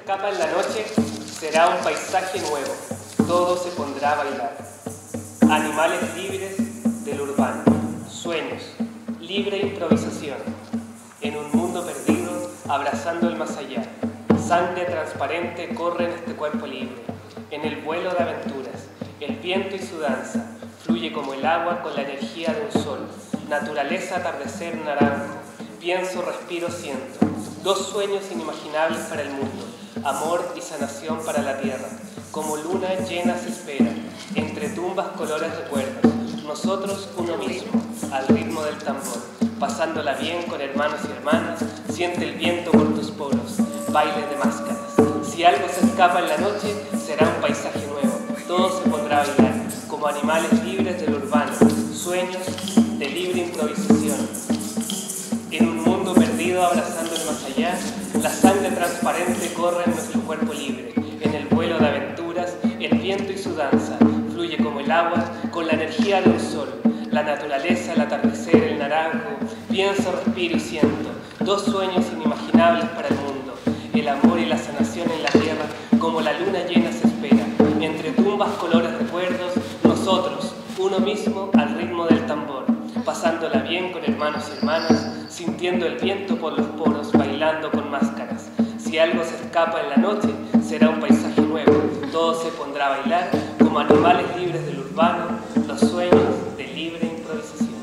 escapa en la noche será un paisaje nuevo, todo se pondrá a bailar. Animales libres del urbano, sueños, libre improvisación. En un mundo perdido, abrazando el más allá. Sangre transparente corre en este cuerpo libre. En el vuelo de aventuras, el viento y su danza. Fluye como el agua con la energía de un sol. Naturaleza, atardecer naranjo. Pienso, respiro, siento. Dos sueños inimaginables para el mundo. Amor y sanación para la tierra. Como luna llena se espera. Entre tumbas, colores, recuerdos. Nosotros uno mismo, al ritmo del tambor. Pasándola bien con hermanos y hermanas. Siente el viento por tus poros. Baile de máscaras. Si algo se escapa en la noche, será un paisaje nuevo. Todo se pondrá a bailar, como animales libres del urbano. Sueños de libre improvisación. En un mundo perdido, abrazando el más allá, la sangre transparente corre en nuestro cuerpo libre. En el vuelo de aventuras, el viento y su danza. Fluye como el agua, con la energía del sol. La naturaleza, el atardecer, el naranjo. Pienso, respiro y siento. Dos sueños inimaginables para el mundo. El amor y la sanación en la tierra, como la luna llena se espera. Entre tumbas, colores, recuerdos. Nosotros, uno mismo, al ritmo del tambor. Pasándola bien con hermanos y hermanas. Sintiendo el viento por los poros, bailando con máscaras. Si algo se escapa en la noche, será un paisaje nuevo. Todo se pondrá a bailar, como animales libres del urbano, los sueños de libre improvisación.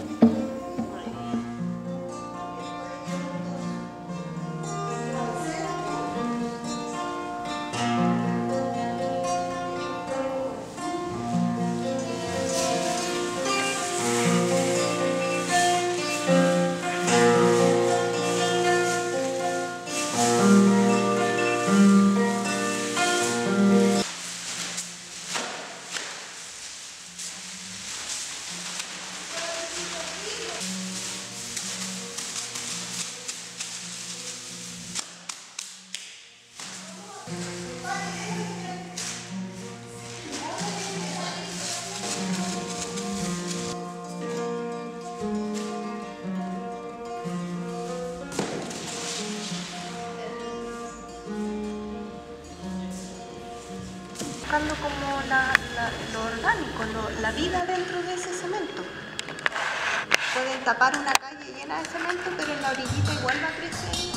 Buscando como lo orgánico, la vida dentro de ese cemento. Pueden tapar una calle llena de cemento, pero en la orillita igual va a crecer.